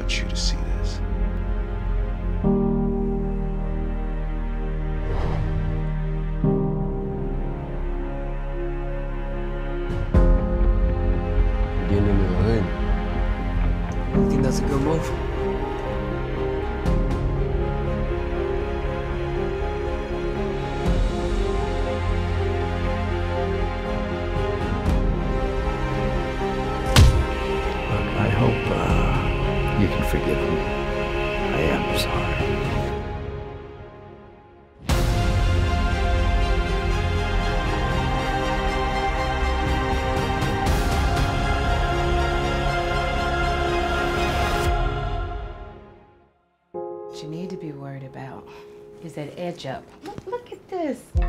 want you to see this. Getting into the hood. You think that's a good move? Look, I hope you can forgive me. I am sorry. What you need to be worried about is that edge up. Look at this.